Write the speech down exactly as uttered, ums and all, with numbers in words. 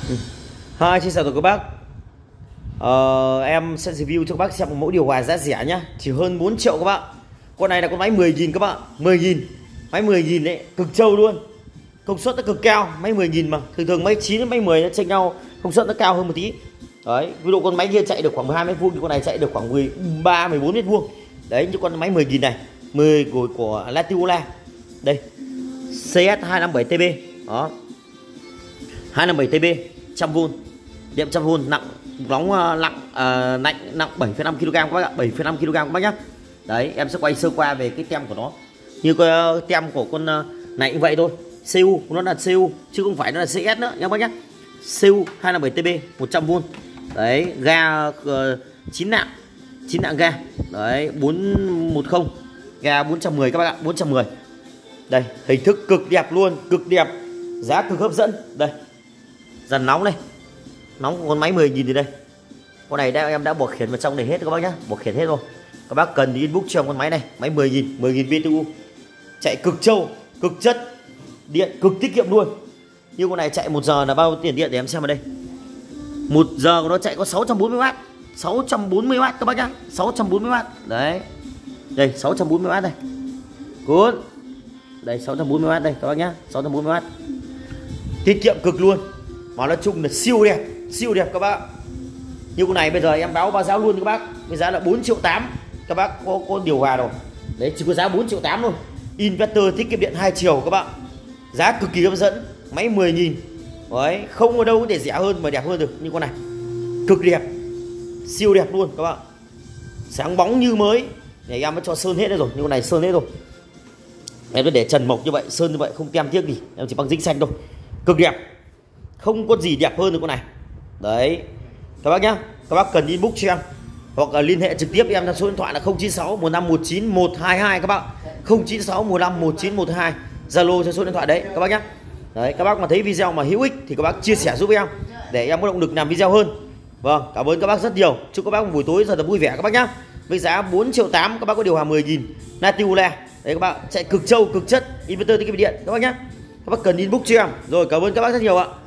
Ừ. Hi, xin chào tất cả các bác. Ờ, em sẽ review cho các bác xem một mẫu điều hòa giá rẻ nhá, chỉ hơn bốn triệu các bạn. Con này là con máy mười nghìn các bạn, mười nghìn. Máy mười nghìn đấy, cực trâu luôn. Công suất nó cực cao, máy mười nghìn mà. Thường thường máy chín đến máy mười nó chênh nhau, công suất nó cao hơn một tí. Đấy, ví dụ con máy kia chạy được khoảng mười hai mét vuông thì con này chạy được khoảng mười ba mười bốn mét vuông. Đấy, như con máy mười nghìn này, mười của của Latiola. Đây. xê ét hai năm bảy T B. Đó. hai năm bảy T B, một trăm vôn. Điện một trăm vôn, nặng nóng uh, nặng uh, nặng nặng bảy phẩy năm ki lô gam các bác ạ, bảy phẩy năm ki lô gam các bác nhá. Đấy, em sẽ quay sơ qua về cái tem của nó. Như cái uh, tem của con uh, này cũng vậy thôi. xê u nó là xê u chứ không phải nó là xê ét nữa nha các bác nhá. xê u hai năm bảy T B, một trăm vôn. Đấy, ga uh, chín nạng, chín nạng ga. Đấy, bốn một không. Ga bốn trăm mười các bác ạ, bốn trăm mười. Đây, hình thức cực đẹp luôn, cực đẹp. Giá cực hấp dẫn. Đây. Dần nóng đây. Nóng của con máy mười nghìn thì đây. Con này đã, em đã bỏ khiển vào trong này hết các bác nhá, bỏ khiển hết rồi. Các bác cần thì inbox cho em con máy này, máy mười nghìn, mười nghìn bê tê u. Chạy cực trâu, cực chất, điện cực tiết kiệm luôn. Như con này chạy một giờ là bao nhiêu tiền điện để em xem vào đây. Một giờ của nó chạy có sáu trăm bốn mươi oát, sáu trăm bốn mươi oát các bác nhá, sáu trăm bốn mươi oát. Đấy. Đây, sáu trăm bốn mươi oát đây. Cuốn. Đây, sáu trăm bốn mươi oát đây các bác nhá, sáu trăm bốn mươi oát. Tiết kiệm cực luôn. Mà nói chung là siêu đẹp, siêu đẹp các bác. Như con này bây giờ em báo báo giá luôn các bác. Với giá là bốn triệu tám. Các bác có, có điều hòa rồi. Đấy, chỉ có giá bốn triệu tám thôi. Inverter tiết kiệm điện hai chiều các bạn. Giá cực kỳ hấp dẫn. Máy mười nghìn. Đấy, không ở đâu có thể rẻ hơn mà đẹp hơn được như con này. Cực đẹp. Siêu đẹp luôn các bạn. Sáng bóng như mới. Để em mới cho sơn hết đây rồi. Như con này sơn hết rồi. Em để trần mộc như vậy, sơn như vậy không tem tiếc gì. Em chỉ bằng dính xanh thôi. Cực đẹp. Không có gì đẹp hơn được con này. Đấy. Các bác nhá. Các bác cần inbox cho em hoặc là liên hệ trực tiếp em theo số điện thoại là không chín sáu một năm một chín một hai hai các bác. không chín sáu một năm một chín một hai. Zalo theo số điện thoại đấy các bác nhá. Đấy, các bác mà thấy video mà hữu ích thì các bác chia sẻ giúp em để em có động lực làm video hơn. Vâng, cảm ơn các bác rất nhiều. Chúc các bác một buổi tối thật là vui vẻ các bác nhá. Với giá bốn triệu tám các bác có điều hòa mười nghìn Latiola. Đấy các bạn, chạy cực trâu, cực chất, inverter tiết kiệm điện các bác nhá. Các bác cần inbox cho em. Rồi, cảm ơn các bác rất nhiều ạ.